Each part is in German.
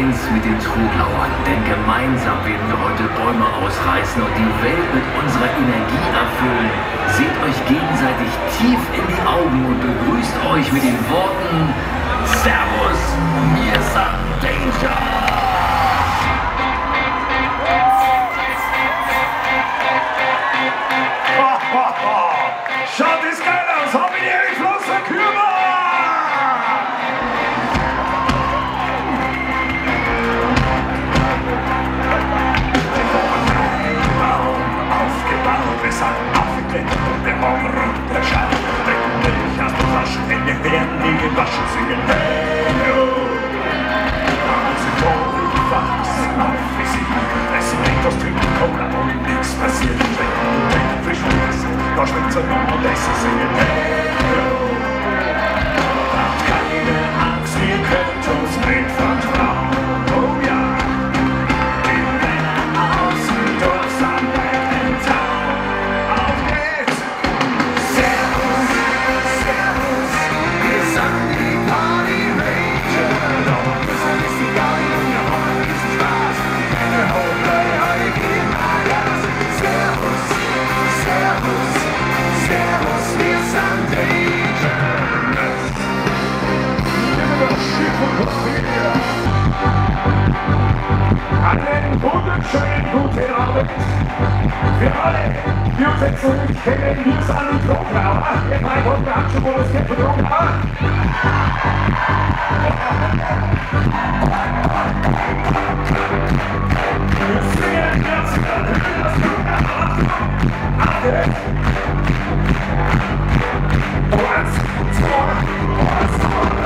eins mit den Troglauern, denn gemeinsam werden wir heute Bäume ausreißen und die Welt mit unserer Energie erfüllen. Seht euch gegenseitig tief in die Augen und begrüßt euch mit den Worten Servus, wir sind Danger! Schaut das geil aus, haben wir die Heavy Volxmusik Kirwa! Aufgebaut, wir sind aufgeklettert und wir haben runtergeschaut. Trinken Milch aus der Flasche, denn wir werden nie gewaschen, singen hey, oh. Also voll wachsen auf wie sie, essen etwas, trinken Cola und nichts passiert. Trinken frischen Wasser, da schmeckt's einander und essen, singen hey, oh. Habt keine Angst, ihr könnt uns nicht vertrauen, oh ja. Wir rennen aus dem Dorf, sind back in town. Auf geht's! Servus, servus, wir sind die Party Ranger. Da müssen ist die Gaudi und wir haben diesen Spaß. Eine Hohle, heute gehen wir Gas. Servus, servus, servus, wir sind Danger. Einen wunderschönen guten Abend für alle, die uns jetzt noch nicht kennen. Wir sind die Troglauer. Ihr drei Wochen habt schon wohl das Kind von Troglauer. Wir singen jetzt natürlich das Troglauer. Achtet! Eins, zwei,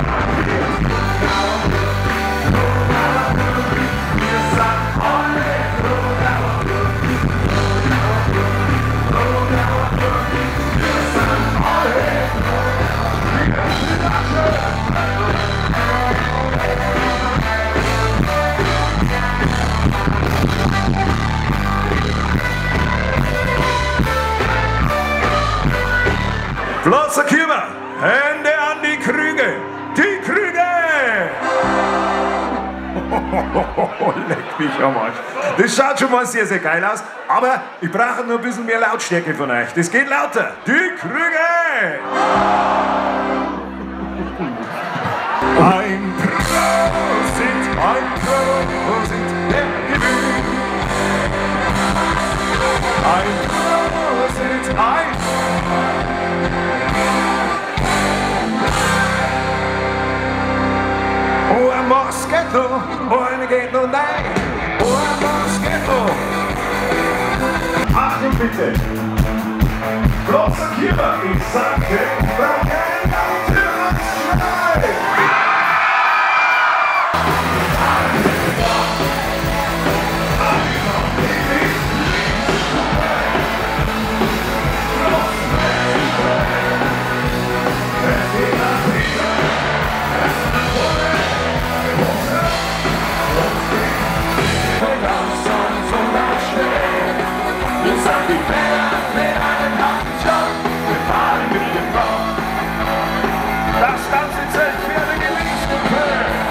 Flosser Kirwa, Hände an die Krüge, die Krüge! Leck mich am Arsch. Das schaut schon mal sehr, sehr geil aus, aber ich brauche nur ein bisschen mehr Lautstärke von euch. Das geht lauter, die Krüge! Ein Prosit, der Gewinn. Ein Prosit, Oh, ein Moskito, oh, eine geht nur nein. Oh, ein Moskito. Achtung bitte. Flosser Kirwa, ich sage, brauchen natürlich schnell. Das ganze Zelt für eine Gewichtsgruppe.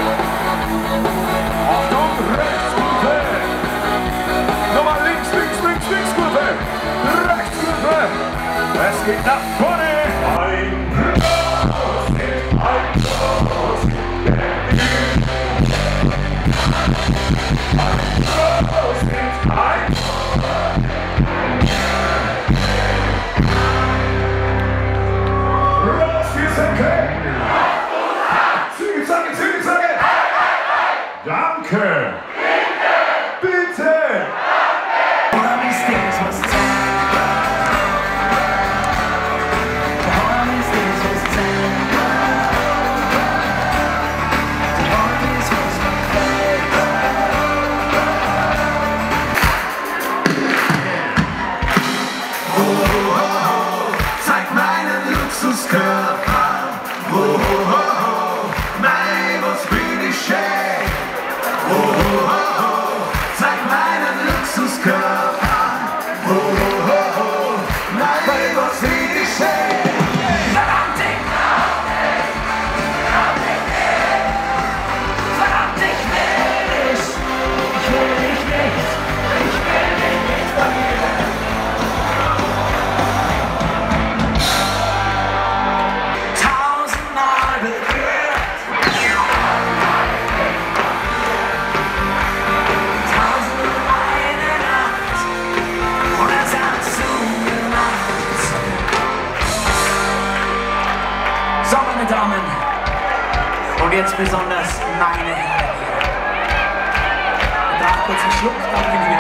Achtung, Rechtsgruppe. Nochmal links, links, links, Linksgruppe. Rechtsgruppe. Es geht nach vorne. Ein Prost, ein Prost. Ein Prost, ein Prost. Danke! Bitte! Zeig meinen Luxuskörper! Nein, was bin ich schön! Zeig meinen Luxuskörper! Nein, was bin ich schön! Verdammt, ich will dich! Verdammt, ich will dich! Damen und jetzt besonders meine Herren. Danach kurz einen Schluck, danke, liebe